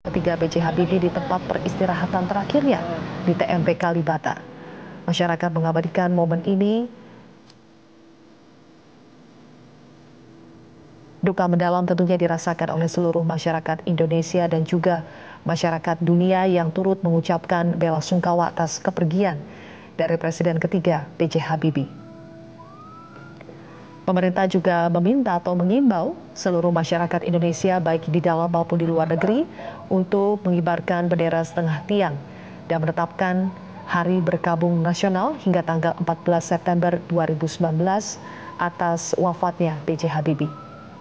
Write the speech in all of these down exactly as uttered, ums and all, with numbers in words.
ketiga B J Habibie di tempat peristirahatan terakhirnya di T M P Kalibata. Masyarakat mengabadikan momen ini. Duka mendalam tentunya dirasakan oleh seluruh masyarakat Indonesia dan juga masyarakat dunia yang turut mengucapkan bela sungkawa atas kepergian dari Presiden ketiga B J Habibie. Pemerintah juga meminta atau mengimbau seluruh masyarakat Indonesia baik di dalam maupun di luar negeri untuk mengibarkan bendera setengah tiang dan menetapkan Hari Berkabung Nasional hingga tanggal empat belas September dua ribu sembilan belas atas wafatnya B J Habibie.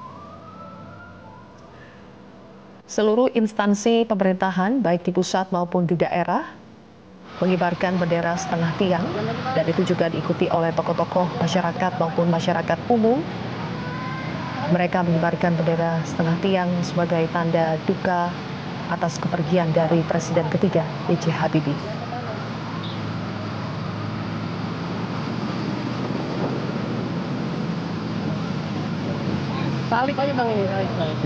Seluruh instansi pemerintahan baik di pusat maupun di daerah mengibarkan bendera setengah tiang, dan itu juga diikuti oleh tokoh-tokoh masyarakat maupun masyarakat umum. Mereka mengibarkan bendera setengah tiang sebagai tanda duka atas kepergian dari Presiden ketiga B J Habibie. Salib aja bang ini, salib, salib.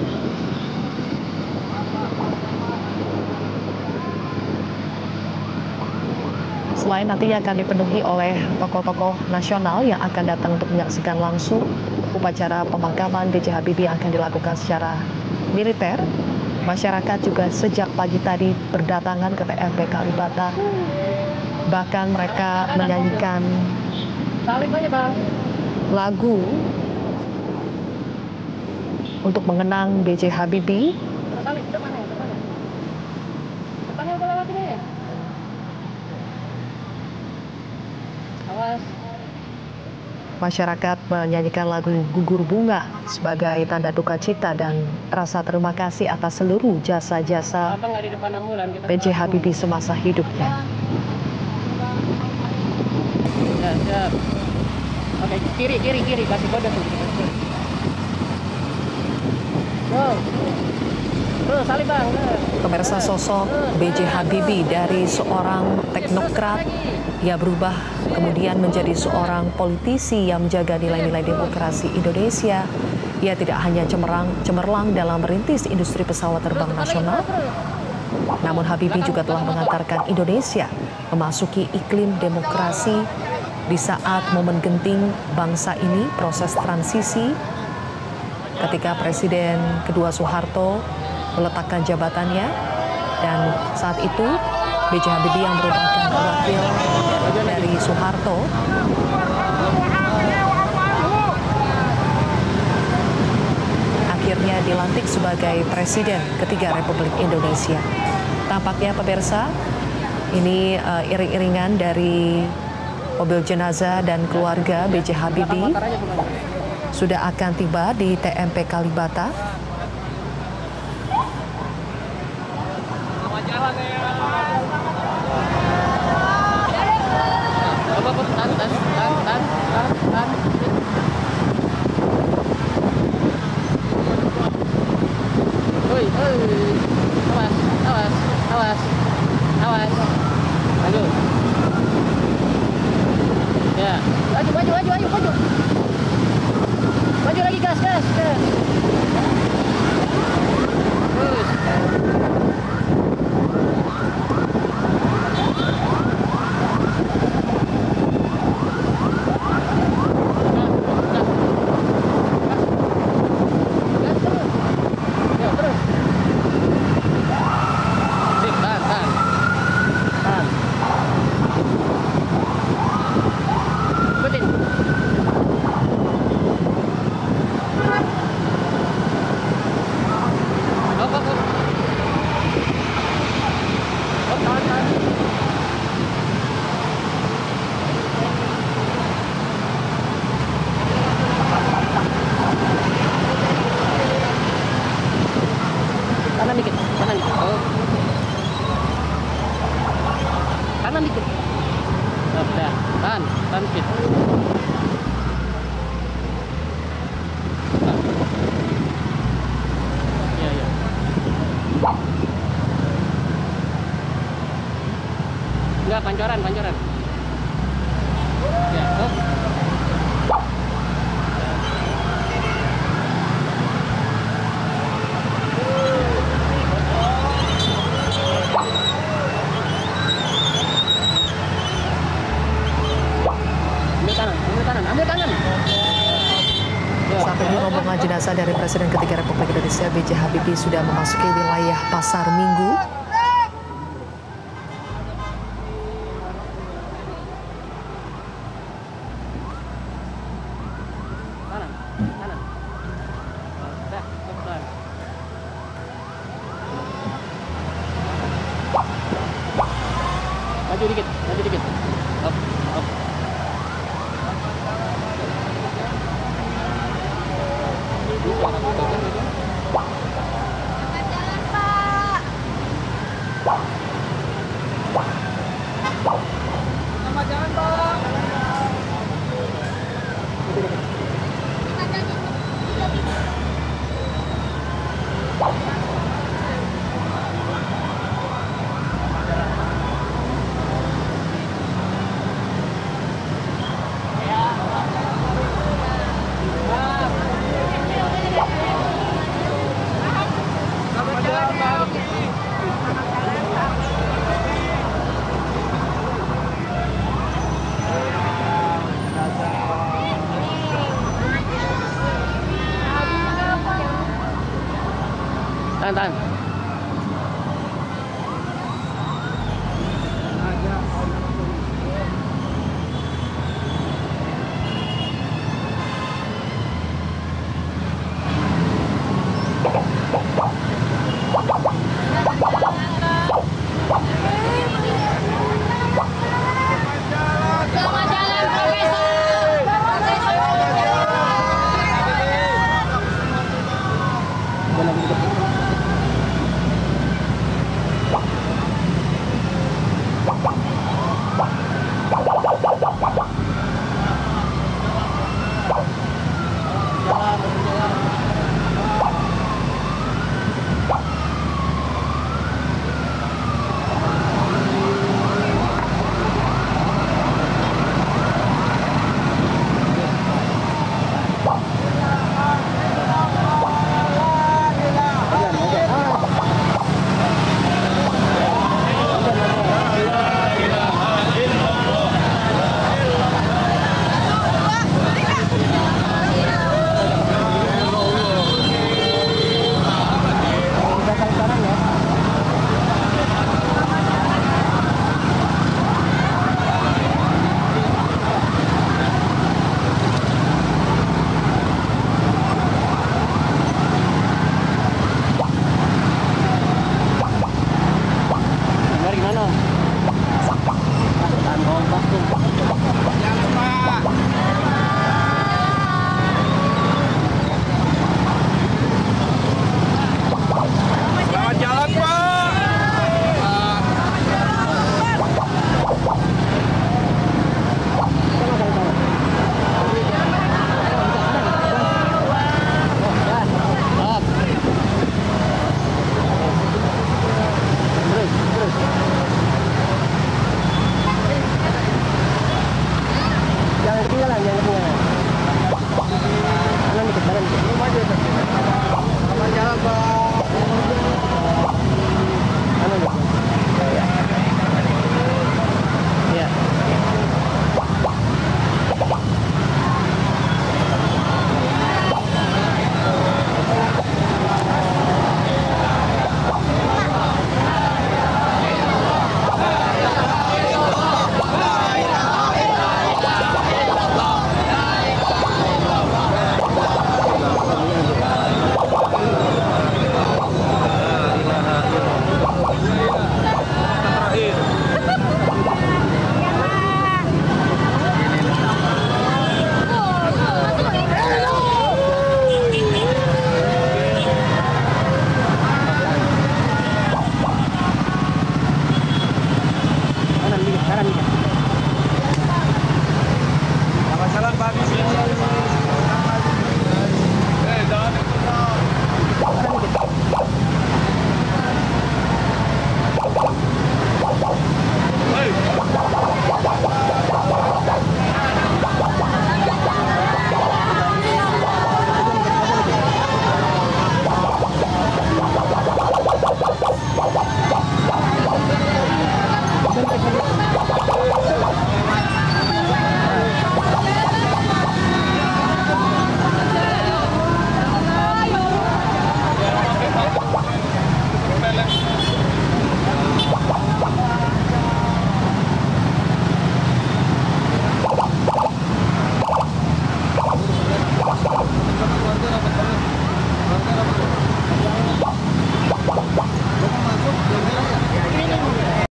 Selain nantinya akan dipenuhi oleh tokoh-tokoh nasional yang akan datang untuk menyaksikan langsung upacara pemakaman B J Habibie yang akan dilakukan secara militer, masyarakat juga sejak pagi tadi berdatangan ke T M P Kalibata. Bahkan mereka menyanyikan lagu untuk mengenang B J Habibie. Masyarakat menyanyikan lagu Gugur Bunga sebagai tanda duka cita dan rasa terima kasih atas seluruh jasa-jasa B J Habibie semasa hidupnya. Ya, siap. Oke, kiri, kiri, kiri, kasih kode tuh. Wow. Terus, salib bang. Pemirsa, sosok B J Habibie dari seorang teknokrat, ia berubah kemudian menjadi seorang politisi yang menjaga nilai-nilai demokrasi Indonesia. Ia tidak hanya cemerlang, cemerlang dalam merintis industri pesawat terbang nasional, namun Habibie juga telah mengantarkan Indonesia memasuki iklim demokrasi di saat momen genting bangsa ini, proses transisi ketika Presiden kedua Soeharto meletakkan jabatannya, dan saat itu B J Habibie yang merupakan wakil dari Soeharto akhirnya dilantik sebagai Presiden ketiga Republik Indonesia. Tampaknya pemirsa, ini uh, iring-iringan dari mobil jenazah dan keluarga B J Habibie sudah akan tiba di T M P Kalibata. Awas, awas, awas, awas. Maju. Ya, maju, maju, maju, maju, maju. Maju lagi, gas, gas, gas. Terus. Kanan dikit, kanan dikit. Oh. Kanan dikit. Oh, udah, tahan, tahan dikit. Nah. Iya, iya. Enggak, pancoran, pancoran. Ya, oh. Jenazah dari Presiden ketiga Republik Indonesia B J Habibie sudah memasuki wilayah Pasar Minggu. Kanan, kanan. Dah, pelan. Maju dikit.